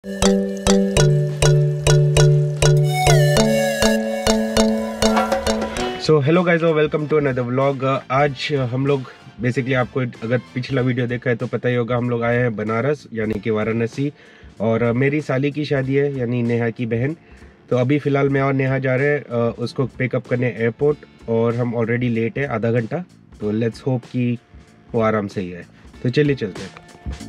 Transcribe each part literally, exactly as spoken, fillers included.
सो hello guys और welcome to another vlog. आज हम लोग बेसिकली आपको अगर पिछला वीडियो देखा है तो पता ही होगा, हम लोग आए हैं बनारस यानी कि वाराणसी, और मेरी साली की शादी है यानी नेहा की बहन। तो अभी फ़िलहाल मैं और नेहा जा रहे हैं उसको पिकअप करने एयरपोर्ट, और हम ऑलरेडी लेट है आधा घंटा। तो लेट्स होप कि वो आराम से ही है। तो चलिए चलते हैं।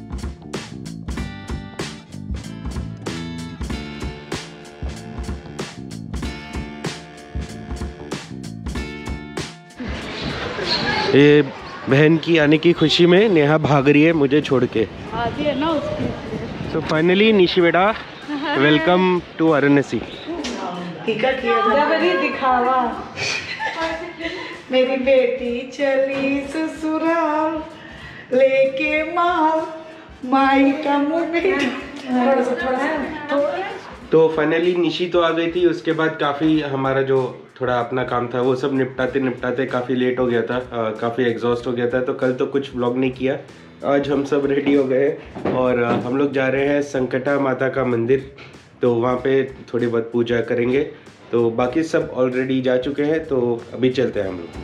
ये बहन की आने की खुशी में नेहा भाग रही है मुझे छोड़ के। सो फाइनली निशी बेटा, वेलकम टू वाराणसी। दिखावा मेरी बेटी चली ससुराल लेके माल माई का मुंह थोड़ा सा थोड़ा सा। तो फाइनली निशी तो आ गई थी। उसके बाद काफ़ी हमारा जो थोड़ा अपना काम था वो सब निपटाते निपटाते काफ़ी लेट हो गया था, काफ़ी एग्जॉस्ट हो गया था। तो कल तो कुछ व्लॉग नहीं किया। आज हम सब रेडी हो गए और हम लोग जा रहे हैं संकटा माता का मंदिर। तो वहाँ पे थोड़ी बहुत पूजा करेंगे। तो बाकी सब ऑलरेडी जा चुके हैं, तो अभी चलते हैं हम लोग।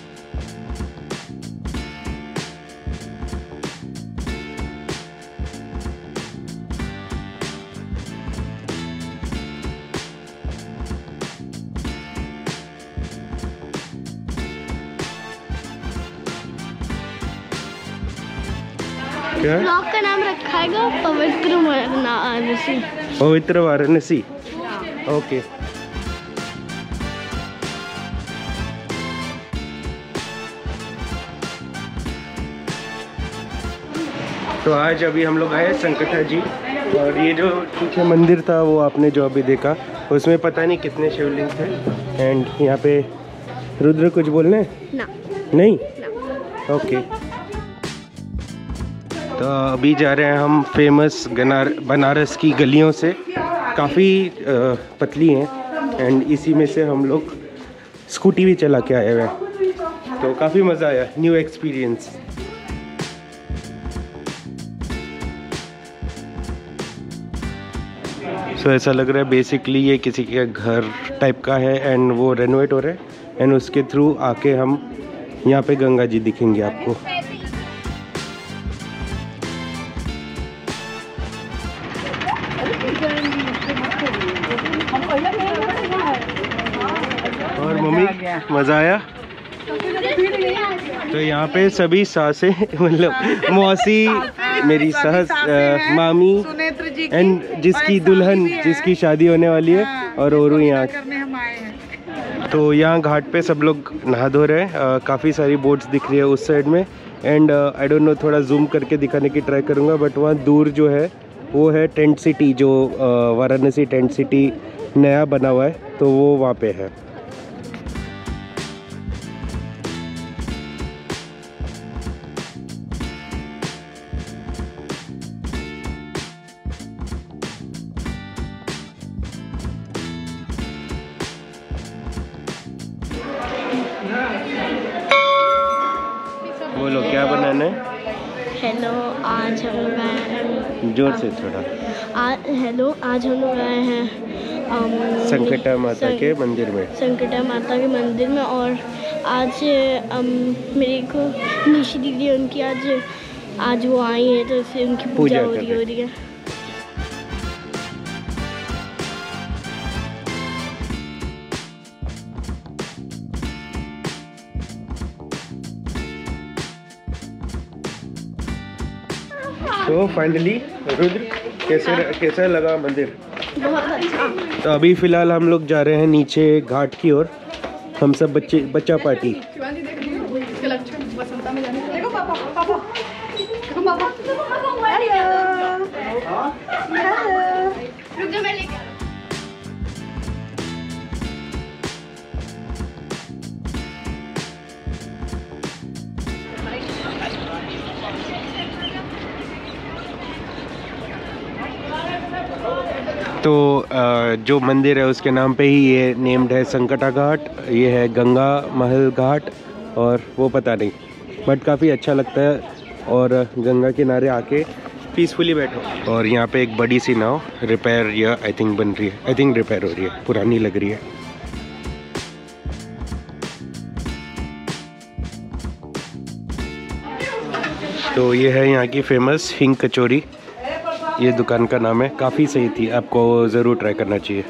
ब्लॉग का नाम रखा है पवित्र वाराणसी। पवित्र वाराणसी, ओके। तो आज अभी हम लोग आए संकटा जी, और ये जो पीछे मंदिर था वो आपने जो अभी देखा, उसमें पता नहीं कितने शिवलिंग थे। एंड यहाँ पे रुद्र कुछ बोलने ना। नहीं ना। ओके। तो अभी जा रहे हैं हम फेमस बनारस की गलियों से, काफ़ी पतली हैं। एंड इसी में से हम लोग स्कूटी भी चला के आए हुए हैं। तो काफ़ी मज़ा आया, न्यू एक्सपीरियंस। सो so, ऐसा लग रहा है बेसिकली ये किसी के घर टाइप का है एंड वो रेनोवेट हो रहा है। एंड उसके थ्रू आके हम यहाँ पे गंगा जी दिखेंगे आपको। और मम्मी मज़ा आया। तो यहाँ पे सभी सासें मतलब मौसी, मेरी सास, मामी एंड जिसकी दुल्हन जिसकी शादी होने वाली है, और औरू यहाँ। तो यहाँ घाट पे सब लोग नहा धो रहे हैं। काफ़ी सारी बोट्स दिख रही है उस साइड में। एंड आई डोंट नो, थोड़ा जूम करके दिखाने की ट्राई करूँगा, बट वहाँ दूर जो है वो है टेंट सिटी, जो वाराणसी टेंट सिटी नया बना हुआ है, तो वो वहाँ पे है। बोलो क्या बनाना है? हेलो, आज हम लोग आए हैं, जोर से थोड़ा। हेलो, आज हम लोग आए हैं संकटा माता के मंदिर में। संकटा माता के मंदिर में। और आज अम, मेरे को निशी दीदी उनकी आज आज वो आई है, तो उससे उनकी पूजा हो रही हो रही है। तो फाइनली रुद्र, कैसे कैसा लगा मंदिर? बहुत अच्छा। तो अभी फ़िलहाल हम लोग जा रहे हैं नीचे घाट की ओर। हम सब बच्चे बच्चा पार्टी। तो जो मंदिर है उसके नाम पे ही ये नेम्ड है संकटा घाट। ये है गंगा महल घाट, और वो पता नहीं, बट काफ़ी अच्छा लगता है। और गंगा किनारे आके पीसफुली बैठो। और यहाँ पे एक बड़ी सी नाव रिपेयर या आई थिंक बन रही है, आई थिंक रिपेयर हो रही है, पुरानी लग रही है। तो ये है यहाँ की फेमस हिंग कचौरी, ये दुकान का नाम है, काफ़ी सही थी, आपको ज़रूर ट्राई करना चाहिए।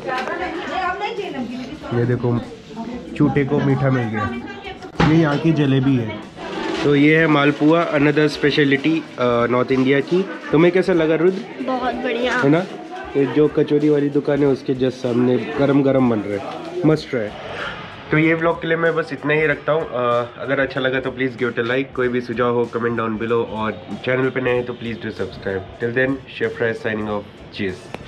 ये देखो चूटे को मीठा मिल गया, ये यहाँ की जलेबी है। तो ये है malpua, another speciality north India की। तुम्हें कैसा लगा रुद्र? बहुत बढ़िया है ना। ये जो कचौरी वाली दुकान है उसके जस्ट सामने गरम गरम बन रहा है, मस्ट ट्राई। तो ये व्लॉग के लिए मैं बस इतना ही रखता हूँ। अगर अच्छा लगा तो please give it a like, कोई भी सुझाव हो कमेंट डाउन बिलो, और चैनल पे नए हैं तो please do subscribe. Till then chef Rice signing off, cheese.